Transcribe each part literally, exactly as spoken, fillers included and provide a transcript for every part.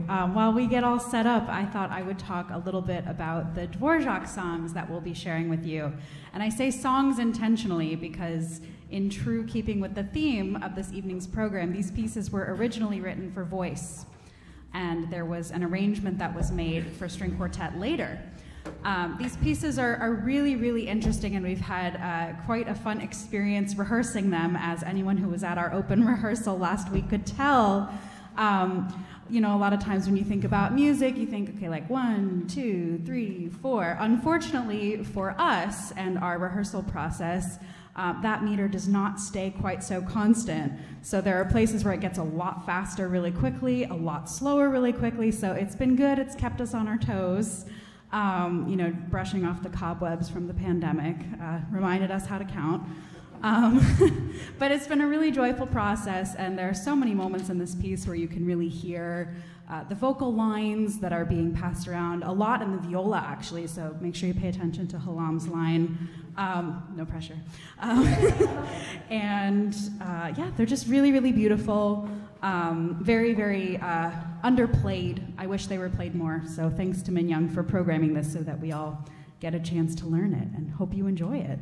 Um, while we get all set up, I thought I would talk a little bit about the Dvořák songs that we'll be sharing with you. And I say songs intentionally because, in true keeping with the theme of this evening's program, these pieces were originally written for voice. And there was an arrangement that was made for string quartet later. Um, these pieces are, are really, really interesting, and we've had uh, quite a fun experience rehearsing them, as anyone who was at our open rehearsal last week could tell. Um, you know, a lot of times when you think about music, you think, okay, like one, two, three, four. Unfortunately for us and our rehearsal process, uh, that meter does not stay quite so constant. So there are places where it gets a lot faster really quickly, a lot slower really quickly, so it's been good, it's kept us on our toes. Um, you know, brushing off the cobwebs from the pandemic, uh, reminded us how to count. Um, but it's been a really joyful process, and there are so many moments in this piece where you can really hear uh, the vocal lines that are being passed around, a lot in the viola, actually, so make sure you pay attention to Halam's line. Um, no pressure. Um, and uh, yeah, they're just really, really beautiful. Um, very, very uh, underplayed. I wish they were played more. So thanks to Min Young for programming this so that we all get a chance to learn it, and hope you enjoy it.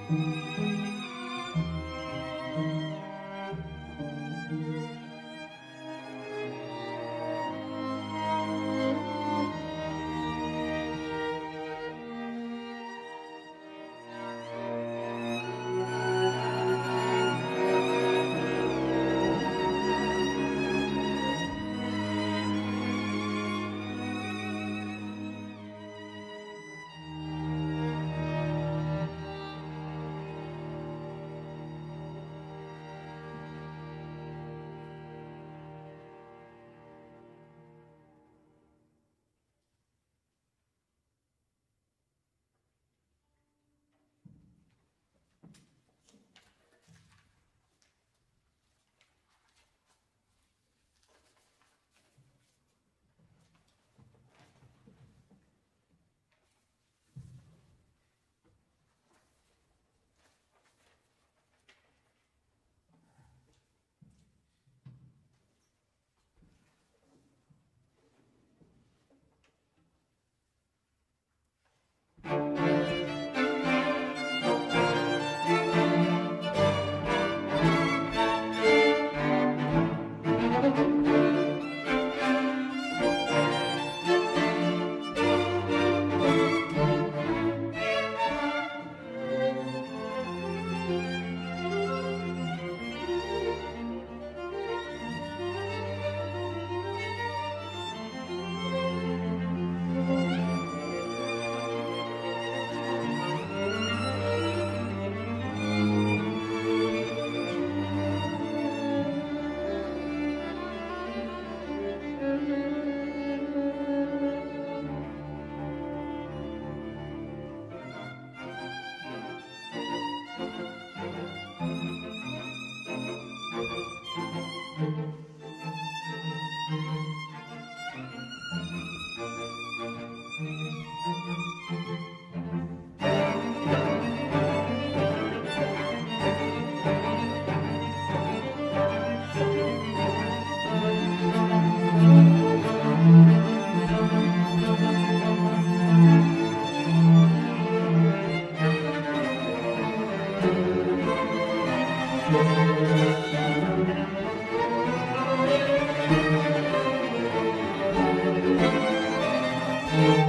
Thank you.